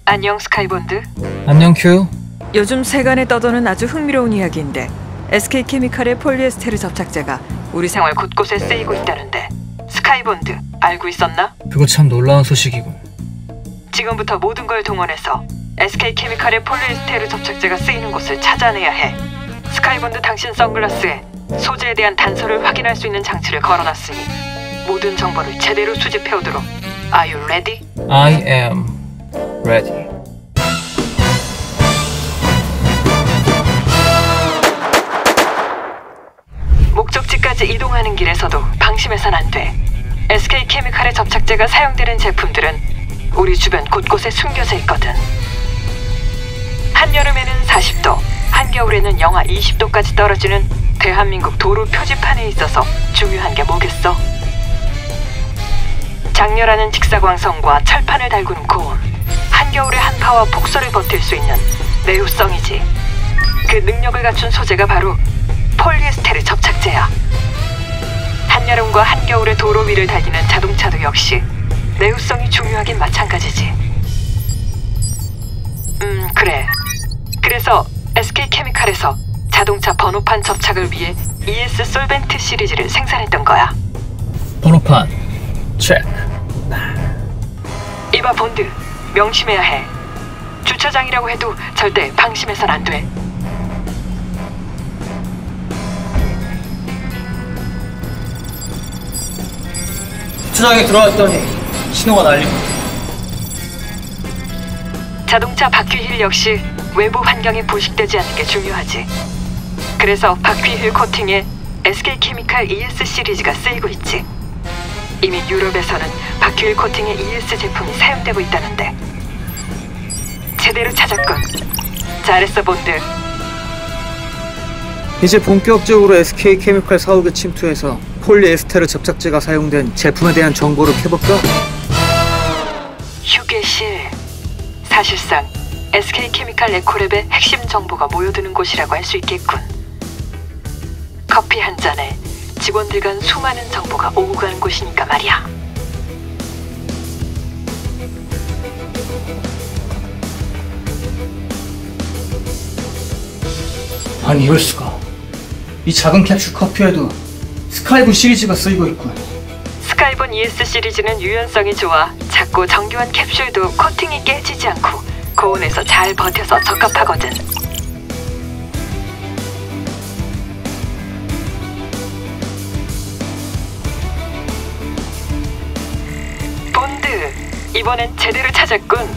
안녕 스카이본드. 안녕 큐. 요즘 세간에 떠도는 아주 흥미로운 이야기인데 SK케미칼의 폴리에스테르 접착제가 우리 생활 곳곳에 쓰이고 있다는데 스카이본드 알고 있었나? 그거 참 놀라운 소식이군. 지금부터 모든 걸 동원해서 SK케미칼의 폴리에스테르 접착제가 쓰이는 곳을 찾아내야 해. 스카이본드 당신 선글라스에 소재에 대한 단서를 확인할 수 있는 장치를 걸어놨으니 모든 정보를 제대로 수집해오도록. Are you ready? I am ready. 목적지까지 이동하는 길에서도 방심해선 안 돼. SK케미칼의 접착제가 사용되는 제품들은 우리 주변 곳곳에 숨겨져 있거든. 한여름에는 40도, 한겨울에는 영하 20도까지 떨어지는 대한민국 도로 표지판에 있어서 중요한 게 뭐겠어? 장렬하는 직사광선과 철판을 달구는 고온, 한겨울의 한파와 폭설을 버틸 수 있는 내구성이지. 그 능력을 갖춘 소재가 바로 폴리에스테르 접착제야. 한여름과 한겨울의 도로 위를 달리는 자동차도 역시 내구성이 중요하긴 마찬가지지. 그래. 그래서 SK케미칼에서 자동차 번호판 접착을 위해 ES 솔벤트 시리즈를 생산했던 거야. 번호판 체크. 이봐 본드, 명심해야 해. 주차장이라고 해도 절대 방심해선 안 돼. 주차장에 들어왔더니 신호가 날리고. 자동차 바퀴 휠 역시 외부 환경이 부식되지 않는 게 중요하지. 그래서 바퀴 휠 코팅에 SK케미칼 ES 시리즈가 쓰이고 있지. 이미 유럽에서는 바퀴 휠 코팅에 ES 제품이 사용되고 있다는데. 제대로 찾았군. 잘했어 본드. 이제 본격적으로 SK케미칼 사옥에 침투해서 폴리에스테르 접착제가 사용된 제품에 대한 정보를 캐볼까? 휴게실. 사실상 SK케미칼 에코랩의 핵심 정보가 모여드는 곳이라고 할 수 있겠군. 커피 한 잔에 직원들 간 수많은 정보가 오고 가는 곳이니까 말이야. 아니 이럴 수가. 이 작은 캡슐 커피에도 스카이본 시리즈가 쓰이고 있군. 스카이본 ES 시리즈는 유연성이 좋아 작고 정교한 캡슐도 코팅이 깨지지 않고 고온에서 잘 버텨서 적합하거든. 본드, 이번엔 제대로 찾았군.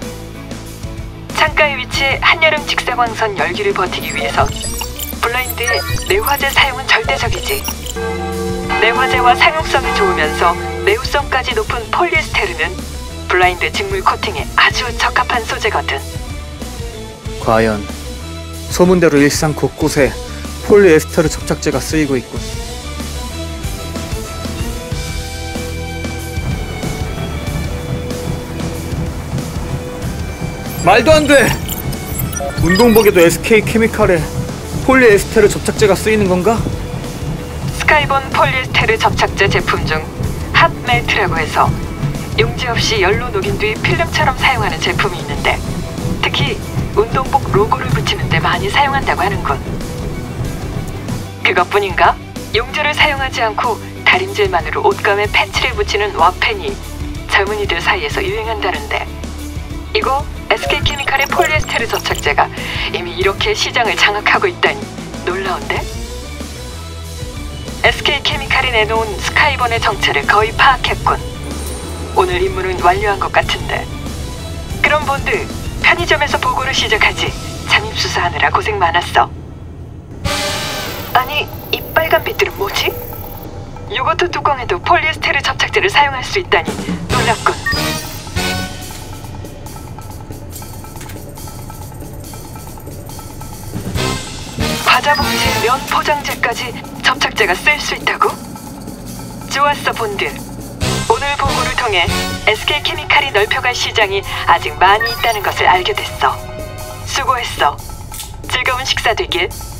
창가에 위치해 한여름 직사광선 열기를 버티기 위해서 블라인드의 내화재 사용은 절대적이지. 내화재와 사용성이 좋으면서 내구성까지 높은 폴리에스테르는 블라인드 직물 코팅에 아주 적합한 소재거든. 과연 소문대로 일상 곳곳에 폴리에스테르 접착제가 쓰이고 있군. 말도 안 돼! 운동복에도 SK케미칼에 폴리에스테르 접착제가 쓰이는 건가? 스카이본 폴리에스테르 접착제 제품 중 핫멜트라고 해서 용지 없이 열로 녹인 뒤 필름처럼 사용하는 제품이 있는데 특히 운동복 로고를 붙이는 데 많이 사용한다고 하는군. 그것뿐인가? 용지를 사용하지 않고 다림질만으로 옷감에 패치를 붙이는 와펜이 젊은이들 사이에서 유행한다는데 이거 SK케미칼의 폴리에스테르 접착제가 이미 이렇게 시장을 장악하고 있다니 놀라운데? SK케미칼이 내놓은 스카이본의 정체를 거의 파악했군. 오늘 임무는 완료한 것 같은데. 그럼 본드, 편의점에서 보고를 시작하지. 잠입 수사하느라 고생 많았어. 아니, 이 빨간 빛들은 뭐지? 요거트 뚜껑에도 폴리에스테르 접착제를 사용할 수 있다니 놀랍군. 과자 봉지에 면 포장재까지 접착제가 쓸 수 있다고? 좋았어 본드. 오늘 보고를 통해 SK케미칼이 넓혀갈 시장이 아직 많이 있다는 것을 알게 됐어. 수고했어. 즐거운 식사 되길.